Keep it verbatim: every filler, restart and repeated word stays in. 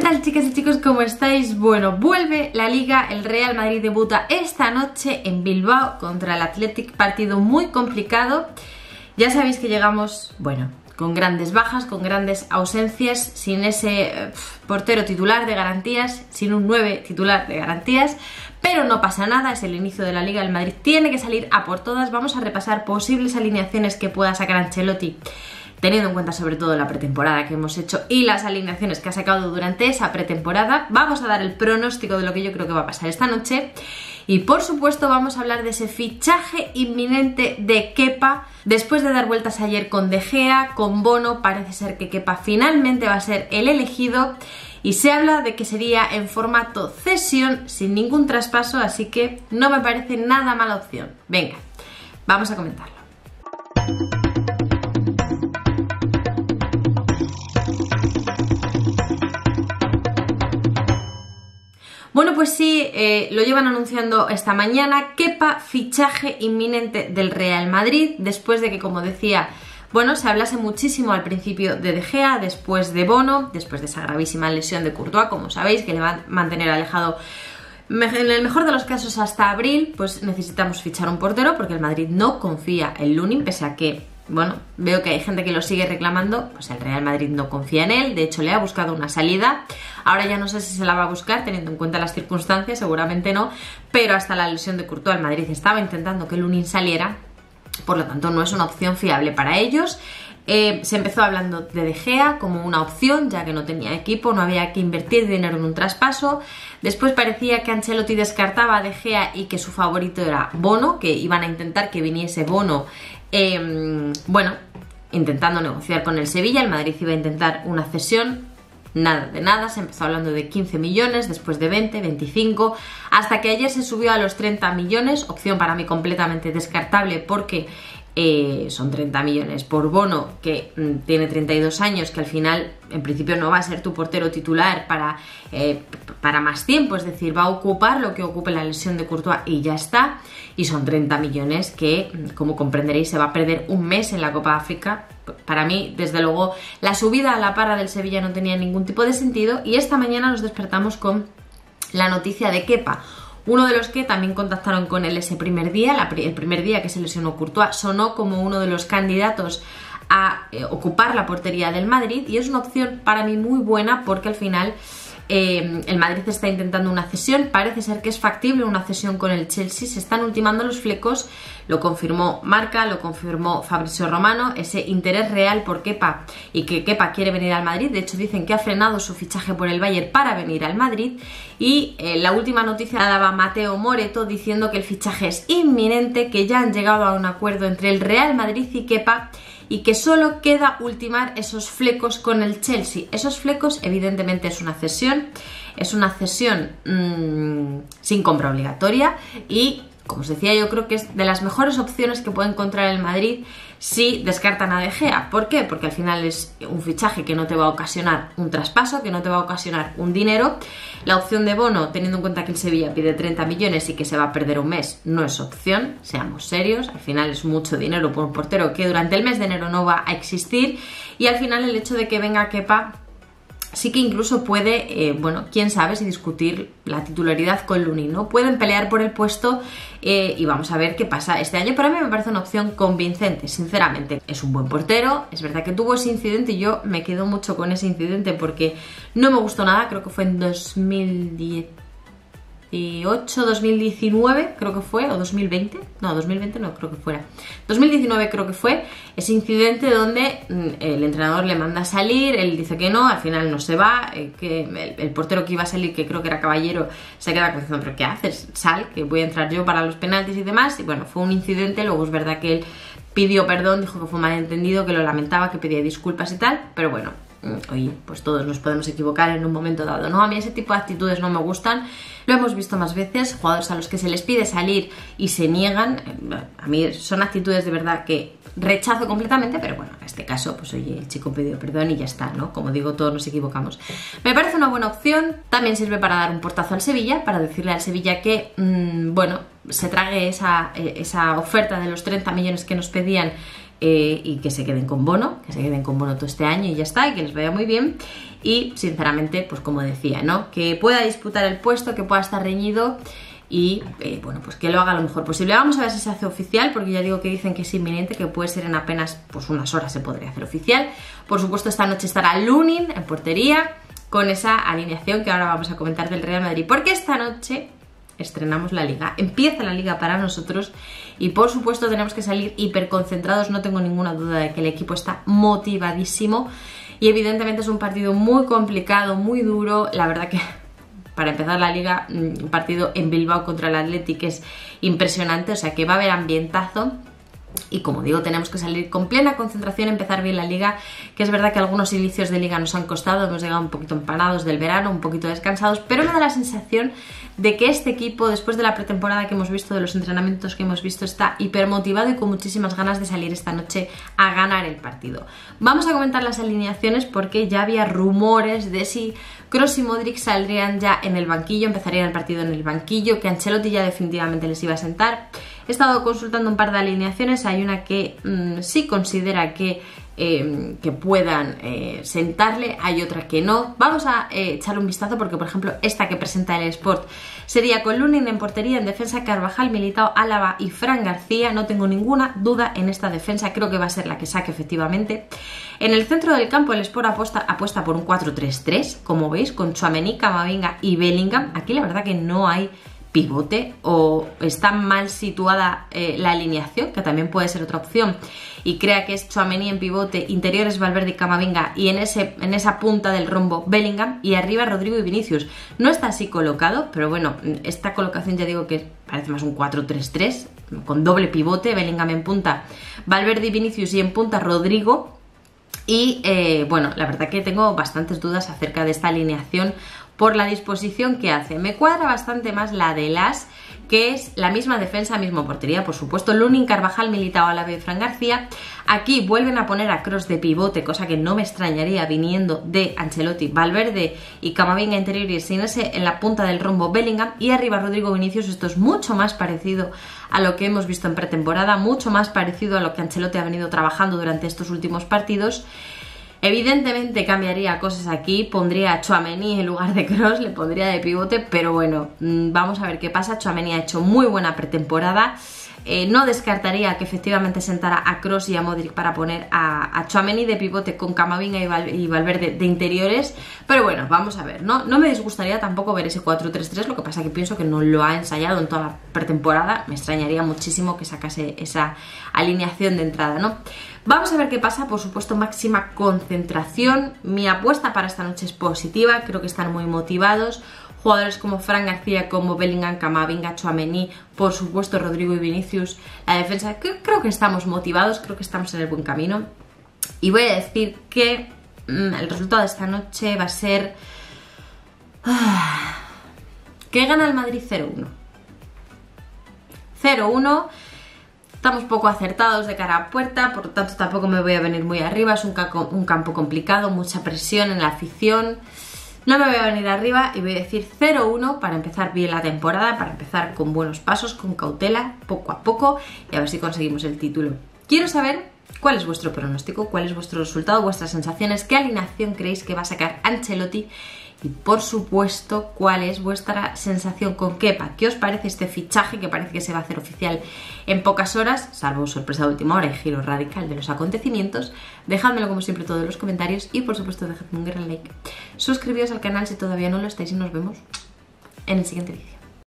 tal, chicas y chicos? ¿Cómo estáis? Bueno, vuelve la Liga, el Real Madrid debuta esta noche en Bilbao contra el Athletic, partido muy complicado. Ya sabéis que llegamos, bueno, con grandes bajas, con grandes ausencias, sin ese eh, portero titular de garantías, sin un nueve titular de garantías, pero no pasa nada, es el inicio de la Liga, el Madrid tiene que salir a por todas. Vamos a repasar posibles alineaciones que pueda sacar Ancelotti, teniendo en cuenta sobre todo la pretemporada que hemos hecho y las alineaciones que ha sacado durante esa pretemporada. Vamos a dar el pronóstico de lo que yo creo que va a pasar esta noche. Y por supuesto vamos a hablar de ese fichaje inminente de Kepa. Después de dar vueltas ayer con De Gea, con Bono, parece ser que Kepa finalmente va a ser el elegido. Y se habla de que sería en formato cesión, sin ningún traspaso, así que no me parece nada mala opción. Venga, vamos a comentarlo. Bueno, pues sí, eh, lo llevan anunciando esta mañana. Kepa, fichaje inminente del Real Madrid, después de que, como decía, bueno, se hablase muchísimo al principio de De Gea, después de Bono, después de esa gravísima lesión de Courtois, como sabéis, que le va a mantener alejado en el mejor de los casos hasta abril. Pues necesitamos fichar un portero porque el Madrid no confía en Lunin, pese a que, bueno, veo que hay gente que lo sigue reclamando. Pues el Real Madrid no confía en él, de hecho le ha buscado una salida. Ahora ya no sé si se la va a buscar teniendo en cuenta las circunstancias, seguramente no, pero hasta la lesión de Courtois el Madrid estaba intentando que Lunin saliera, por lo tanto no es una opción fiable para ellos. Eh, se empezó hablando de De Gea como una opción, ya que no tenía equipo, no había que invertir dinero en un traspaso. Después parecía que Ancelotti descartaba a De Gea y que su favorito era Bono, que iban a intentar que viniese Bono, eh, bueno, intentando negociar con el Sevilla. El Madrid iba a intentar una cesión. Nada de nada, se empezó hablando de quince millones, después de veinte, veinticinco, hasta que ayer se subió a los treinta millones, opción para mí completamente descartable porque eh, son treinta millones por Bono, que mm, tiene treinta y dos años, que al final en principio no va a ser tu portero titular para, eh, para más tiempo, es decir, va a ocupar lo que ocupe la lesión de Courtois y ya está, y son treinta millones que, como comprenderéis, se va a perder un mes en la Copa de África. Para mí, desde luego, la subida a la parra del Sevilla no tenía ningún tipo de sentido, y esta mañana nos despertamos con la noticia de Kepa, uno de los que también contactaron con él ese primer día, la, el primer día que se lesionó Courtois, sonó como uno de los candidatos a eh, ocupar la portería del Madrid, y es una opción para mí muy buena porque al final eh, el Madrid está intentando una cesión, parece ser que es factible una cesión con el Chelsea, se están ultimando los flecos, lo confirmó Marca, lo confirmó Fabrizio Romano, ese interés real por Kepa y que Kepa quiere venir al Madrid. De hecho dicen que ha frenado su fichaje por el Bayern para venir al Madrid. Y eh, la última noticia la daba Mateo Moretto diciendo que el fichaje es inminente, que ya han llegado a un acuerdo entre el Real Madrid y Kepa y que solo queda ultimar esos flecos con el Chelsea. Esos flecos evidentemente es una cesión, es una cesión mmm, sin compra obligatoria y, como os decía, yo creo que es de las mejores opciones que puede encontrar el Madrid si descartan a De Gea. ¿Por qué? Porque al final es un fichaje que no te va a ocasionar un traspaso, que no te va a ocasionar un dinero. La opción de Bono, teniendo en cuenta que el Sevilla pide treinta millones y que se va a perder un mes, no es opción, seamos serios. Al final es mucho dinero por un portero que durante el mes de enero no va a existir, y al final el hecho de que venga Kepa sí que incluso puede, eh, bueno, quién sabe si discutir la titularidad con Lunin, ¿no? Pueden pelear por el puesto eh, y vamos a ver qué pasa este año. Pero a mí me parece una opción convincente, sinceramente. Es un buen portero, es verdad que tuvo ese incidente y yo me quedo mucho con ese incidente porque no me gustó nada, creo que fue en dos mil dieciocho, dos mil diecinueve creo que fue, o dos mil veinte, no, dos mil veinte no creo que fuera, dos mil diecinueve creo que fue, ese incidente donde mm, el entrenador le manda a salir, él dice que no, al final no se va, eh, que el, el portero que iba a salir, que creo que era Caballero, se queda pensando, pero ¿qué haces? Sal, que voy a entrar yo para los penaltis y demás, y bueno, fue un incidente. Luego es verdad que él pidió perdón, dijo que fue malentendido, que lo lamentaba, que pedía disculpas y tal, pero bueno, oye, pues todos nos podemos equivocar en un momento dado, ¿no? A mí ese tipo de actitudes no me gustan, lo hemos visto más veces, jugadores a los que se les pide salir y se niegan. A mí son actitudes de verdad que rechazo completamente, pero bueno, en este caso, pues oye, el chico pidió perdón y ya está, ¿no? Como digo, todos nos equivocamos. Me parece una buena opción, también sirve para dar un portazo al Sevilla, para decirle al Sevilla que, mmm, bueno, se trague esa, esa oferta de los treinta millones que nos pedían, Eh, y que se queden con Bono, que se queden con Bono todo este año y ya está, y que les vaya muy bien. y sinceramente, pues como decía, ¿no? Que pueda disputar el puesto, que pueda estar reñido y eh, bueno, pues que lo haga lo mejor posible. Vamos a ver si se hace oficial, porque ya digo que dicen que es inminente, que puede ser en apenas pues unas horas se podría hacer oficial. Por supuesto, esta noche estará Lunin en portería con esa alineación que ahora vamos a comentar del Real Madrid, porque esta noche estrenamos la Liga, empieza la Liga para nosotros y por supuesto tenemos que salir hiperconcentrados. No tengo ninguna duda de que el equipo está motivadísimo y evidentemente es un partido muy complicado, muy duro. La verdad que para empezar la Liga, un partido en Bilbao contra el Athletic es impresionante, o sea que va a haber ambientazo. Y como digo, tenemos que salir con plena concentración, empezar bien la Liga, que es verdad que algunos inicios de Liga nos han costado, hemos llegado un poquito empanados del verano, un poquito descansados, pero me da la sensación de que este equipo, después de la pretemporada que hemos visto, de los entrenamientos que hemos visto, está hipermotivado y con muchísimas ganas de salir esta noche a ganar el partido. Vamos a comentar las alineaciones porque ya había rumores de si Kroos y Modric saldrían ya en el banquillo, empezarían el partido en el banquillo, que Ancelotti ya definitivamente les iba a sentar. He estado consultando un par de alineaciones, hay una que mmm, sí considera que, eh, que puedan eh, sentarle, hay otra que no. Vamos a eh, echarle un vistazo porque, por ejemplo, esta que presenta el Sport sería con Lunin en portería, en defensa Carvajal, Militao, Álava y Fran García. No tengo ninguna duda en esta defensa, creo que va a ser la que saque efectivamente. En el centro del campo el Sport apuesta, apuesta por un cuatro tres tres, como veis, con Tchouaméni, Camavinga y Bellingham. Aquí la verdad que no hay pivote o está mal situada eh, la alineación, que también puede ser otra opción, y crea que es Tchouaméni en pivote, interiores Valverde y Camavinga y en, ese, en esa punta del rombo Bellingham y arriba Rodrigo y Vinicius. No está así colocado, pero bueno, esta colocación ya digo que parece más un cuatro tres tres con doble pivote, Bellingham en punta, Valverde y Vinicius y en punta Rodrigo. Y eh, bueno, la verdad que tengo bastantes dudas acerca de esta alineación por la disposición que hace. Me cuadra bastante más la de Las, que es la misma defensa, misma portería, por supuesto. Lunin, Carvajal, Militao, Álava y Fran García. Aquí vuelven a poner a Kroos de pivote, cosa que no me extrañaría viniendo de Ancelotti. Valverde y Camavinga interiores, sin ese en la punta del rombo Bellingham. Y arriba Rodrigo Vinicius. Esto es mucho más parecido a lo que hemos visto en pretemporada, mucho más parecido a lo que Ancelotti ha venido trabajando durante estos últimos partidos. Evidentemente cambiaría cosas aquí, pondría a Tchouaméni en lugar de Kroos, le pondría de pivote, pero bueno, vamos a ver qué pasa. Tchouaméni ha hecho muy buena pretemporada, eh, no descartaría que efectivamente sentara a Kroos y a Modric para poner a, a Tchouaméni de pivote con Camavinga y, Val, y Valverde de interiores, pero bueno, vamos a ver, ¿no? No me disgustaría tampoco ver ese cuatro tres tres, lo que pasa que pienso que no lo ha ensayado en toda la pretemporada, me extrañaría muchísimo que sacase esa alineación de entrada, ¿no? Vamos a ver qué pasa, por supuesto, máxima concentración. Mi apuesta para esta noche es positiva, creo que están muy motivados. Jugadores como Fran García, como Bellingham, Camavinga, Tchouaméni, por supuesto Rodrigo y Vinicius. La defensa, creo que estamos motivados, creo que estamos en el buen camino. Y voy a decir que mmm, el resultado de esta noche va a ser... Ah, que gana el Madrid cero uno. cero uno. Estamos poco acertados de cara a puerta, por lo tanto tampoco me voy a venir muy arriba, es un, campo, un campo complicado, mucha presión en la afición, no me voy a venir arriba y voy a decir cero uno para empezar bien la temporada, para empezar con buenos pasos, con cautela, poco a poco y a ver si conseguimos el título. Quiero saber cuál es vuestro pronóstico, cuál es vuestro resultado, vuestras sensaciones, qué alineación creéis que va a sacar Ancelotti. Y por supuesto, ¿cuál es vuestra sensación con Kepa? ¿Qué os parece este fichaje que parece que se va a hacer oficial en pocas horas? Salvo sorpresa de última hora y giro radical de los acontecimientos. Dejádmelo como siempre todo en los comentarios y por supuesto dejadme un gran like. Suscribíos al canal si todavía no lo estáis y nos vemos en el siguiente vídeo.